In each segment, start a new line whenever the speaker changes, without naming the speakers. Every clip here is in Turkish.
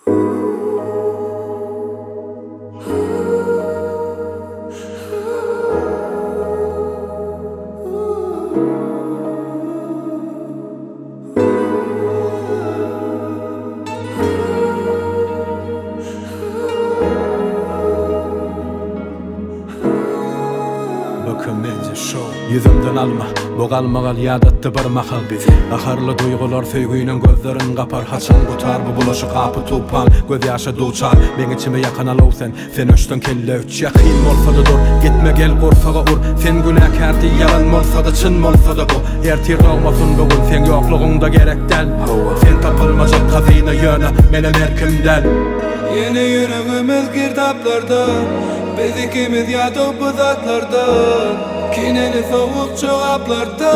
Yüzümden alma, boğalmagal yadatdı bir mahal bizi. Aharlı duygular söygüyünün gözlerin kapar. Haçan kutar bu bulaşık apı tupan. Göz yaşa duçar, ben içime yakın alav sen. Sen öçtün kelle üç yakın molsa da dur. Gitme gel korsaga ur. Sen günahkardı yalan molsa da çın molsa da bu. Ertir doğmasın bugün sen yokluğunda gerekten. Sen tapılmacak kazıyna yöne menen erkimden.
Yeni yüreğimiz girdaplarda, biz ikimiz yatıp bu zatlarda. Kineli soğuk çoraplarda,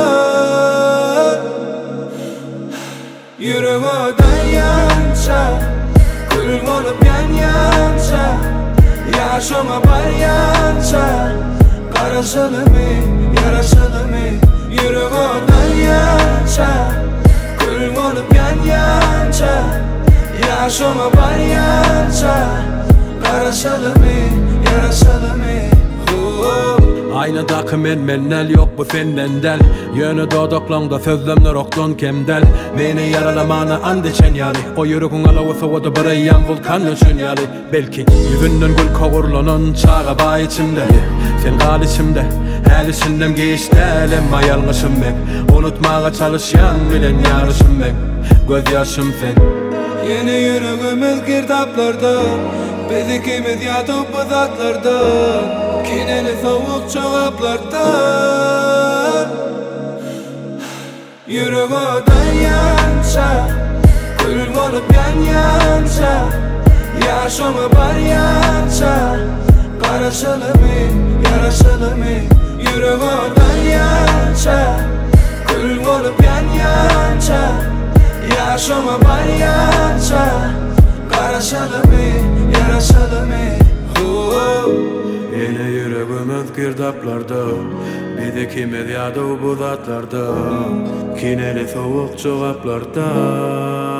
yüreğimden yança, kül olup yan yança, yaşama var yança. Karışılı mı, yaraşılı mı? Yüreğimden yança, kül olup yan yança, yaşama var yança. Karışılı mı, yaraşılı mı?
Aynadaki mennel yok bu senden del. Yönü dodoklandı sözlemler okton kemdel. Beni yaralamana and içen yali. O yürüğün alavı soğudu bırayyan vulkan üçün yali. Belki yüzünden gül kovurlanın çağa bağ içimde. Sen kal içimde, her içinden geçti elim ayalmışım ben. Unutmağa çalışyan bilen yarışım ben. Göz yaşım sen.
Yeni yüreğimiz girdaplarda, biz ikimiz yatıp bu zatlarda. Kineli soğuk çoraplarda, yüreğimden yança, kül olup yan yança, yaşama var yança. Karışılı mı, yaraşılı mı? Yüreğimden yança, kül olup yan yança, yaşama var yança. Karışılı mı, yaraşılı mı?
Yine yüreğimiz girdaplarda, biz ikimiz yadıp bu zatlarda. Kineli soğuk çoraplarda.